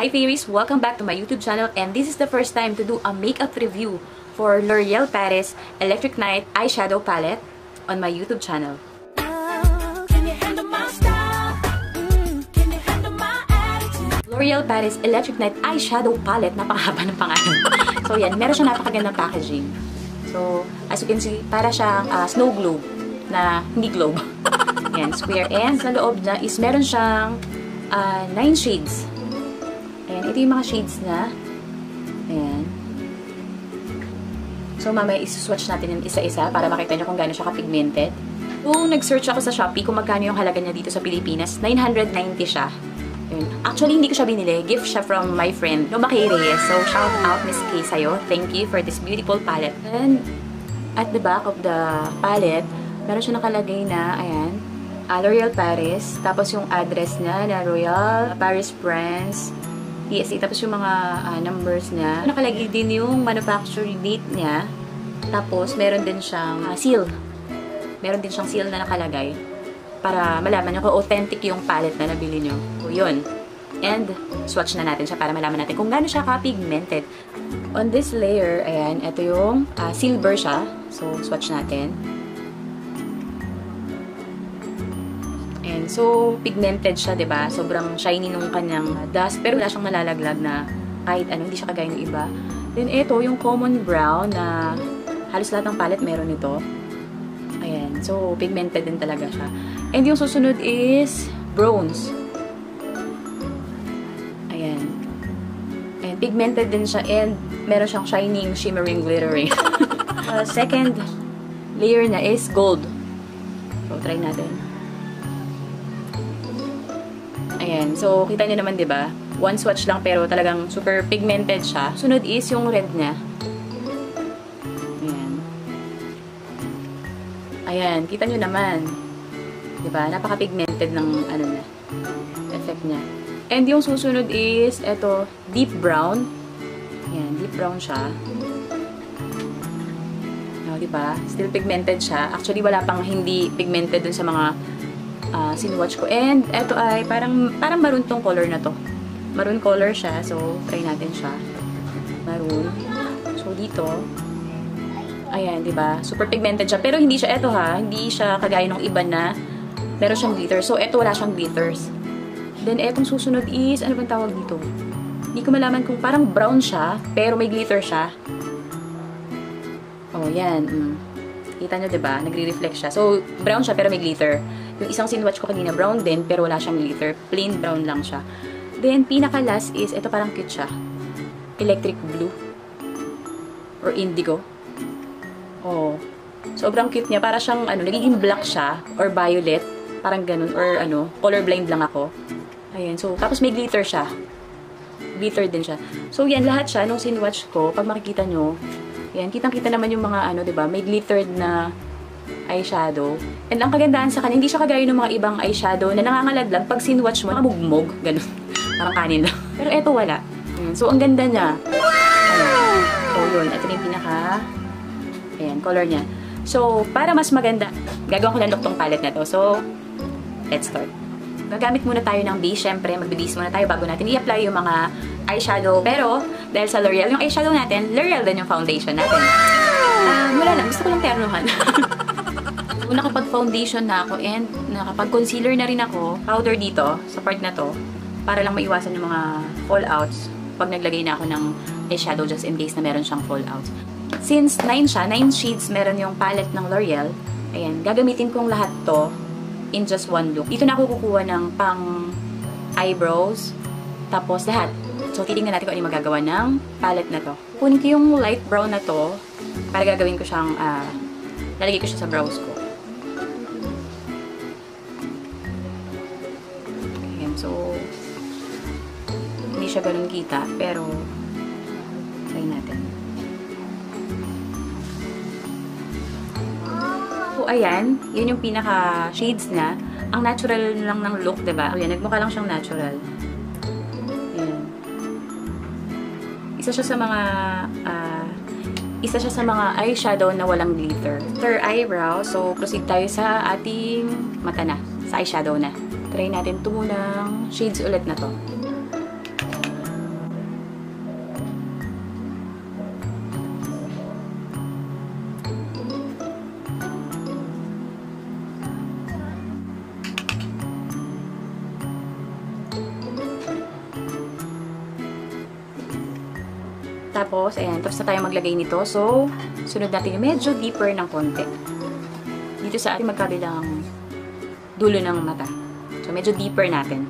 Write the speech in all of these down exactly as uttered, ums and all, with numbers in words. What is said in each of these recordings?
Hi fairies! Welcome back to my YouTube channel, and this is the first time to do a makeup review for L'Oreal Paris Electric Night Eyeshadow Palette on my YouTube channel. L'Oreal Paris Electric Night Eyeshadow Palette, napakahaba ng pangalan. So yan, meron siyang napakagandang packaging. So, as you can see, para siyang uh, snow globe na hindi globe. Yan, square. And sa loob niya is meron siyang uh, nine shades. Ayan, ito yung mga shades na. Ayan. So, mamaya isuswatch natin yung isa-isa para makita nyo kung gaano siya ka-pigmented. Kung nag-search ako sa Shopee kung magkano yung halaga niya dito sa Pilipinas, nine hundred ninety siya. Ayan. Actually, hindi ko siya binili. Gift siya from my friend, no Reyes. So, shout out Miss Kay sa'yo. Thank you for this beautiful palette. And, at the back of the palette, meron siya nakalagay na, ayan, uh, L'Oreal Paris. Tapos yung address niya na L'Oreal Paris France. P S A, tapos yung mga uh, numbers niya. Nakalagay din yung manufacturing date niya. Tapos, meron din siyang uh, seal. Meron din siyang seal na nakalagay para malaman nyo kung authentic yung palette na nabili nyo. So, yun. And, swatch na natin siya para malaman natin kung gaano siya ka-pigmented. On this layer, ayan, ito yung uh, silver siya. So, swatch natin. And so, pigmented siya, diba? Sobrang shiny nung kanyang dust. Pero wala siyang nalalaglag na kahit ano, hindi siya kagaya ng iba. Then, ito, yung common brown na halos lahat ng palette meron ito. Ayan. So, pigmented din talaga siya. And yung susunod is bronze. Ayan. And pigmented din siya. And meron siyang shining, shimmering, glittering. uh, second layer na is gold. So, try natin. Ayan. So, kita nyo naman, diba? One swatch lang pero talagang super pigmented siya. Sunod is yung red niya. Ayan. Ayan. Kita nyo naman. Diba? Napaka-pigmented ng ano na, effect niya. And yung susunod is, eto, deep brown. Ayan. Deep brown siya. No, diba? Still pigmented siya. Actually, wala pang hindi pigmented dun sa mga Uh, sinwatch ko. And, eto ay parang, parang maroon tong color na to. Maroon color siya. So, try natin siya. Maroon. So, dito. Ayan, diba? Super pigmented siya. Pero hindi siya, eto ha, hindi siya kagaya ng iba na meron siyang glitter. So, eto wala siyang glitters. Then, etong susunod is, ano bang tawag dito? Hindi ko malaman kung parang brown siya, pero may glitter siya. Oh, yan. Mm. Kita nyo, diba? Nagre-reflect siya. So, brown siya, pero may glitter. Yung isang sinwatch ko kanina, brown din, pero wala siyang glitter. Plain brown lang siya. Then, pinaka-last is, ito parang cute siya. Electric blue. Or indigo. Oh. Sobrang cute niya. Para siyang, ano, nagiging black siya. Or violet. Parang ganun. Or, ano, colorblind lang ako. Ayan. So, tapos may glitter siya. Glitter din siya. So, yan, lahat siya, nung sinwatch ko, pag makikita nyo, yan, kitang-kita naman yung mga, ano, diba, may glittered na eyeshadow. And ang kagandahan sa kanya, hindi siya kagaya ng mga ibang eyeshadow na nangangalaglag pag sinwatch mo, namumugmog, ganun. Parang kanin lang. Pero eto wala. Ayan. So, ang ganda niya. Ayan. So, yun. Ito yung pinaka, ayan, color niya. So, para mas maganda, gagawin ko na look tong palette na to. So, let's start. Gagamit muna tayo ng base. Siyempre, magbibase muna tayo bago natin i-apply yung mga eyeshadow. Pero, dahil sa L'Oreal, yung eyeshadow natin, L'Oreal din yung foundation natin. Uh, wala lang. Gusto ko lang ternuhan. So, nakapag-foundation na ako and nakapag-concealer na rin ako. Powder dito, sa part na to, para lang maiwasan yung mga fallouts pag naglagay na ako ng eyeshadow just in case na meron siyang fallouts. Since nine siya, nine shades meron yung palette ng L'Oreal, ayan, gagamitin kong lahat to in just one look. Dito na ako kukuha ng pang eyebrows, tapos lahat. So, titingnan natin kung ano yung magagawa ng palette na to. Kunin ko yung light brown na to para gagawin ko siyang, uh, lalagay ko siya sa brows ko. Ayan, so, hindi siya ganun kita, pero, try natin. So, ayan, yun yung pinaka-shades na. Ang natural lang ng look, diba? O yan, nagmukha lang siyang natural. Ayan. Isa siya sa mga, uh, isa siya sa mga eyeshadow na walang glitter. After eyebrow, so proceed tayo sa ating mata na, sa eyeshadow na. Try natin ito munang shades ulit na to. Tapos, ayan, tapos na tayo maglagay nito. So, sunod natin yung medyo deeper ng konti. Dito sa ating magkabilang dulo ng mata. So, medyo deeper natin.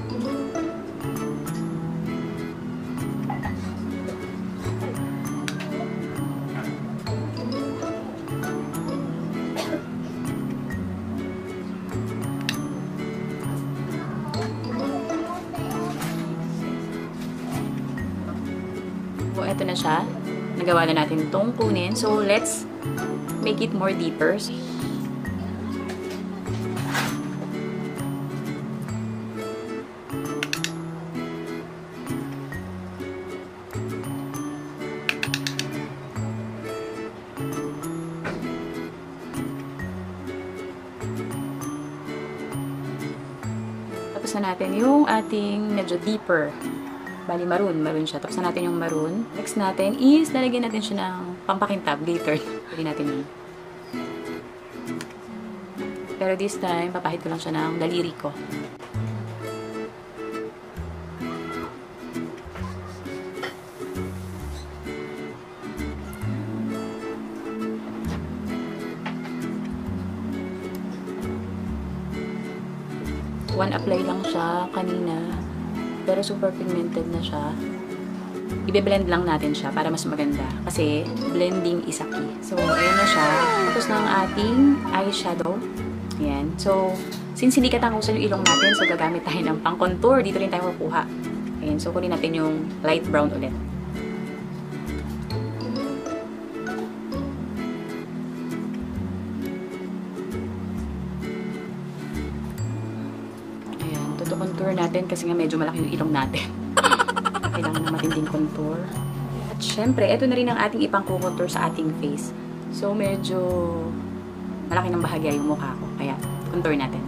So, eto na siya. Nagawa na natin itong kunin. So, let's make it more deeper. Tapos na natin yung ating medyo deeper. Bali, maroon. Maroon siya. Tapos na natin yung maroon. Next natin is, lalagyan natin siya ng pampakintab, glitter. Pwede natin yun. Pero this time, papahid ko lang siya ng daliri ko. One apply lang siya kanina. Pero super pigmented na siya. Ibe-blend lang natin siya para mas maganda. Kasi blending is a key. So, ayan na siya. Tapos na ang ating eyeshadow. Ayan. So, since hindi katangusan yung ilong natin, so gagamit tayo ng pang-contour. Dito rin tayo kukuha. Ayan. So, kunin natin yung light brown ulit. Contour natin kasi nga medyo malaki yung ilong natin. Kailangan ng matinding contour. At syempre, ito na rin ang ating ipang-contour sa ating face. So, medyo malaki ng bahagya yung mukha ko. Kaya, contour natin.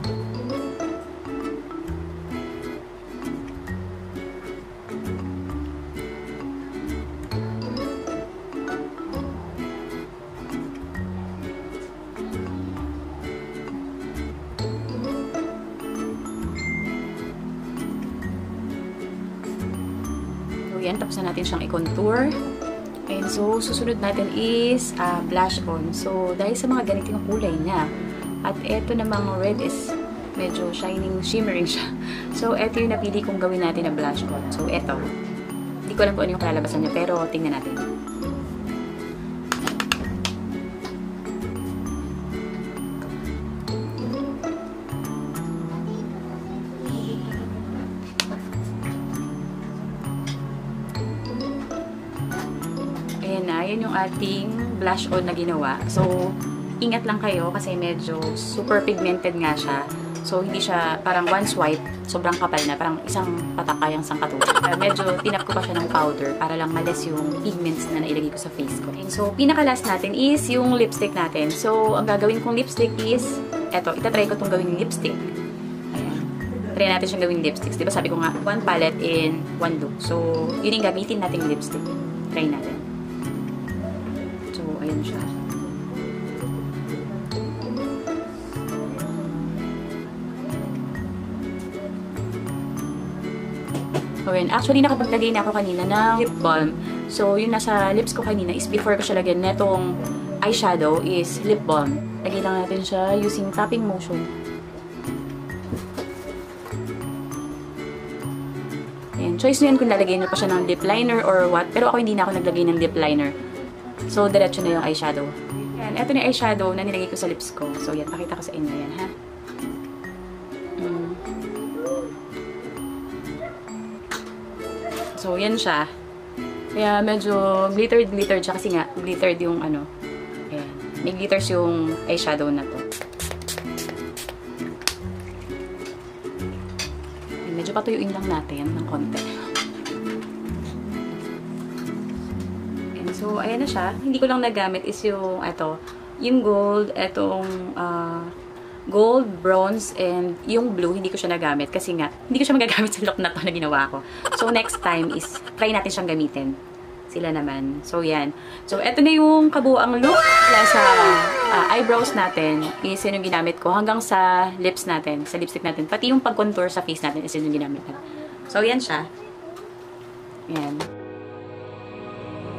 Yan, tapos na natin siyang i-contour. And so, susunod natin is uh, blush on. So, dahil sa mga ganitong kulay niya, at eto namang red is medyo shining, shimmering siya. So, eto yung napili kong gawin natin na blush on. So, eto. Hindi ko alam kung ano yung kalalabasan niya, pero tingnan natin. Ayan na, yan yung ating blush on na ginawa. So, ingat lang kayo kasi medyo super pigmented nga siya. So, hindi siya parang one swipe, sobrang kapal na, parang isang patakayang sangkatutak. Uh, medyo tinap ko pa siya ng powder para lang malis yung pigments na nailagay ko sa face ko. And so, pinaka-last natin is yung lipstick natin. So, ang gagawin kong lipstick is, eto, itatry ko itong gawing lipstick. Ayan. Try natin siyang gawing lipsticks. Diba sabi ko nga, one palette in one look. So, yun yung gamitin nating lipstick. Try natin. Ayan siya. So, yun. Actually, nakapaglagay na ako kanina ng lip balm. So, yung nasa lips ko kanina is before ko siya lagyan netong eyeshadow is lip balm. Lagay lang natin siya using tapping motion. Ayan. Choice nyo yan kung lalagay nyo pa siya ng lip liner or what. Pero ako hindi na ako naglagay ng lip liner. So, diretso na yung eyeshadow. Yan. Ito na yung eyeshadow na nilagay ko sa lips ko. So, yan. Pakita ko sa inyo yan, ha? Mm. So, yan siya. Kaya, medyo glittered-glittered siya. Kasi nga, glittered yung ano. Ayan. May glitters yung eyeshadow na to. Ayan. Medyo patuyuin lang natin ng konti. So, ayan na siya. Hindi ko lang nagamit is yung, ito, yung gold, etong uh, gold, bronze, and yung blue, hindi ko siya nagamit. Kasi nga, hindi ko siya magagamit sa look na to na ginawa ko. So, next time is, try natin siyang gamitin. Sila naman. So, yan. So, eto na yung kabuang look mula sa uh, eyebrows natin. Is yun yung ginamit ko. Hanggang sa lips natin, sa lipstick natin. Pati yung pag-contour sa face natin is yun yung ginamit natin. So, yan siya. Yan.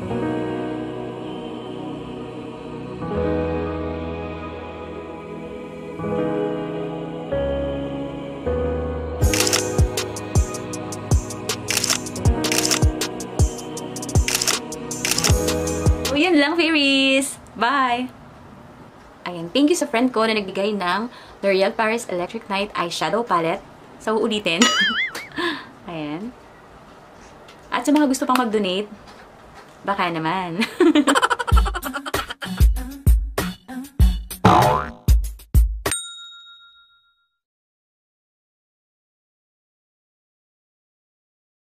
So, yun lang, fairies! Bye! Ayan, thank you sa friend ko na nagbigay ng L'Oreal Paris Electric Night Eyeshadow Palette. So, ulitin. Ayan. At sa mga gusto pang mag-donate, baka naman.